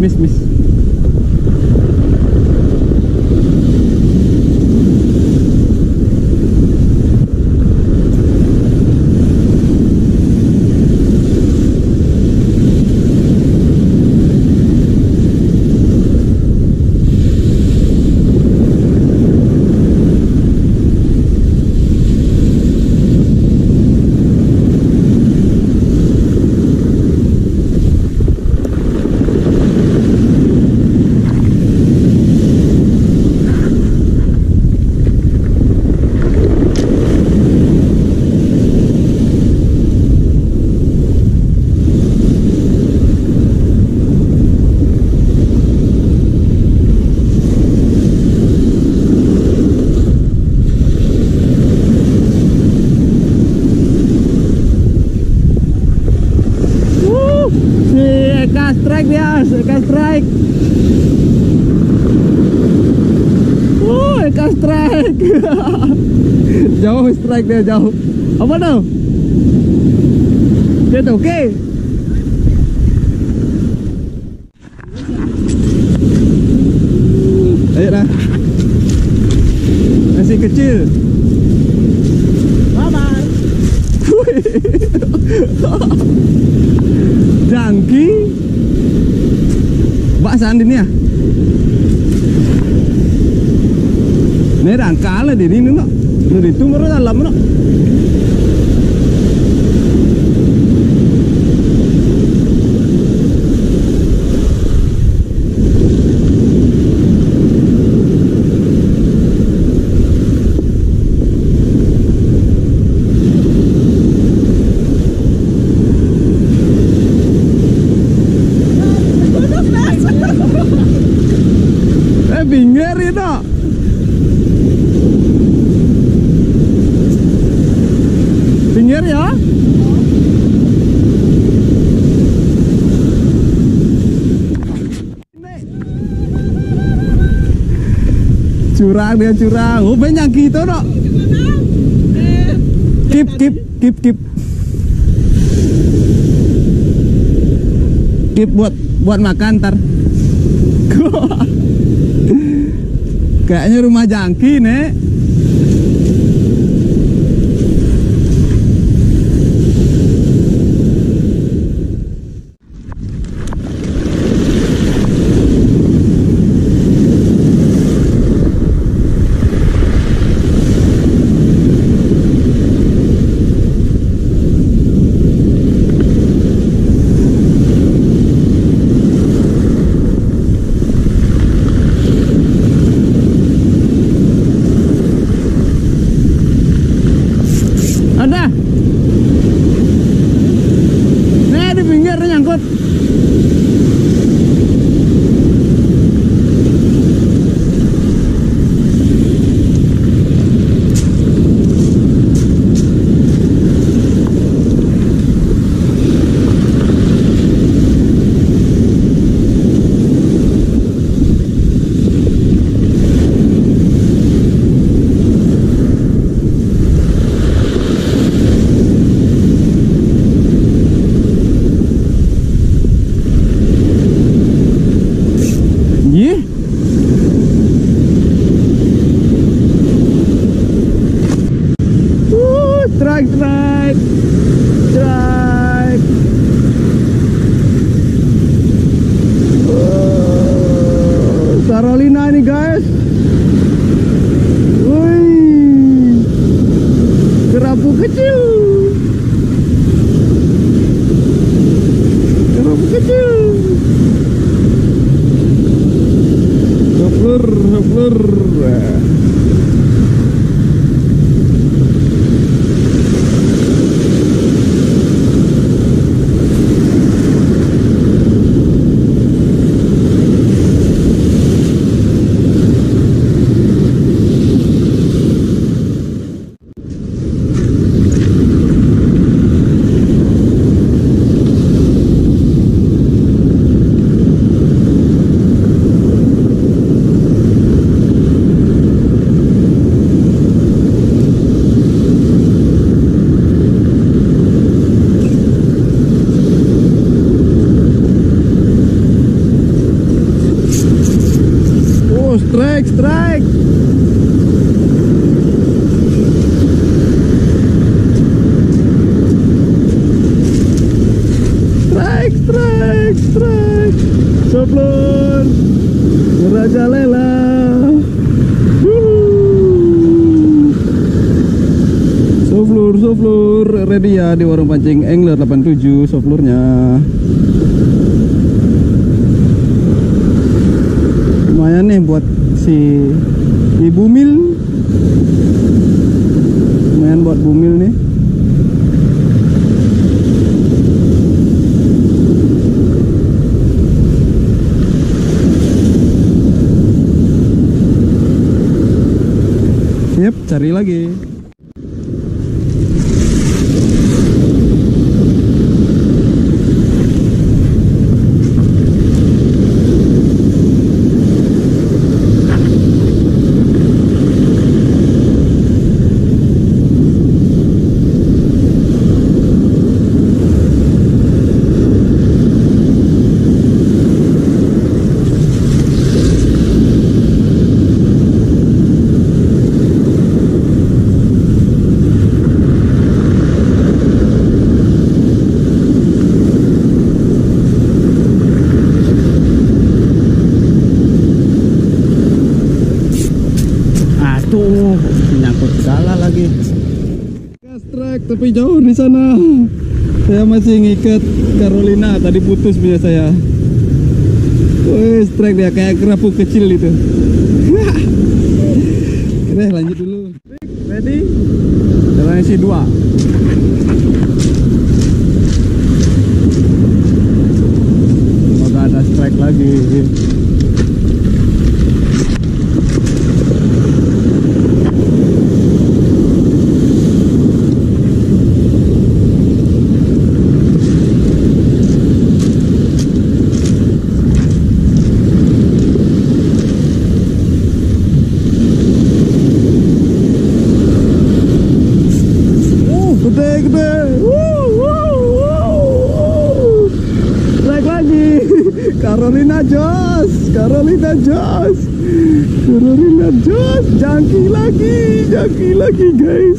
miss. Strike dia, Eka strike. Eka strike. Jauh strike dia jauh. Apa tuh? Dia tuh oke. Ayo dah. Masih kecil. Bye-bye. Jangki. Bak sandin ya. Ini rangkala di sini no. Ini itu merah dalam no. Pinggir itu. Pinggir ya. Curang dia curang. Oh banyak gitu no. Keep buat makan ntar. Kayaknya rumah jangki nek. Ada. Nih di pinggir nyangkut. Strike. Carolina nih guys. Wih, kerapu kecil. Hopler. soflur ready ya di warung pancing Angler 87 soflurnya. Lumayan nih buat si ibu mil. Lumayan buat bumil nih. Yep, cari lagi. Nyangkut segala lagi. Gas trek tapi jauh di sana. Saya masih ngikat Carolina, tadi putus punya saya. Wih, trek dia kayak kerapu kecil itu. Oke, lanjut dulu. Ready? Jalan isi 2. Semoga ada strike lagi. Gede. Strike lagi. Carolina Jos. Jangki lagi guys.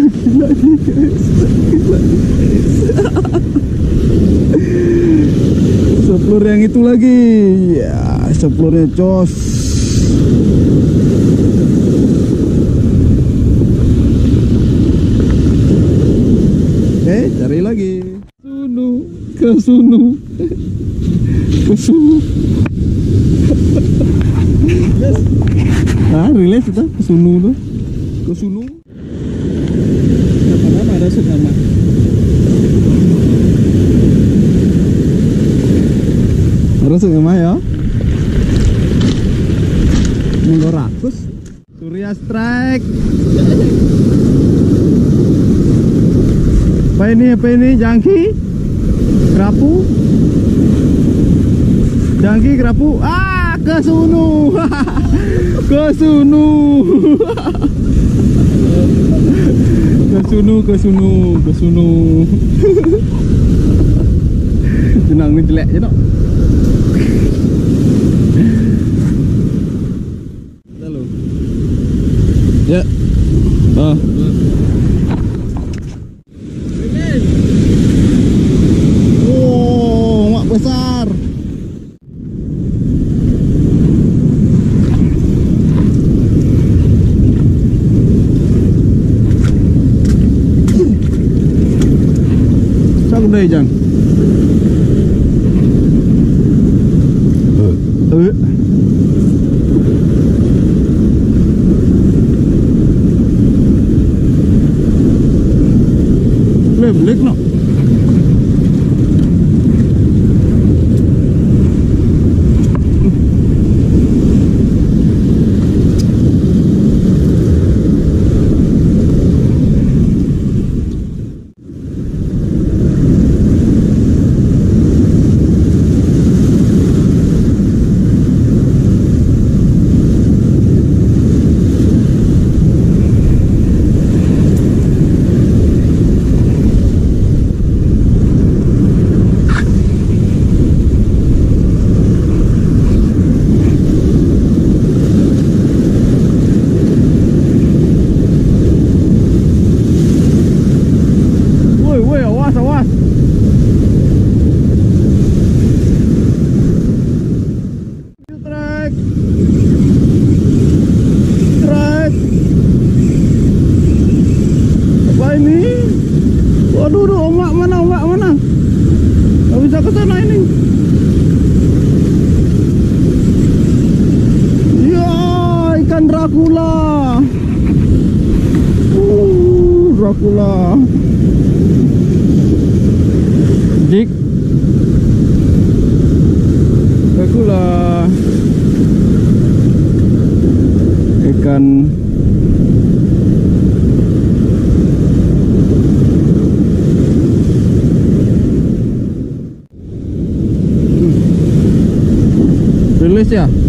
Sopler yang itu lagi. Ya, soplernya Jos. Oke, cari lagi. Ke sunu. Relax kita ke sunu tuh. Apa ada segala. Harus segala ya. Minggu rakus. Surya strike. Apa ini jangki kerapu ke sunu. Jenang ini jelek je tak? Halo. Ya. Mak besar. Sao đây chẳng? Leblek no. Aduh, aduh, ombak mana, ombak mana? Gak bisa ke sana ini. Ya, ikan Dracula. Dracula. Jig. Dracula. Ikan rilis ya.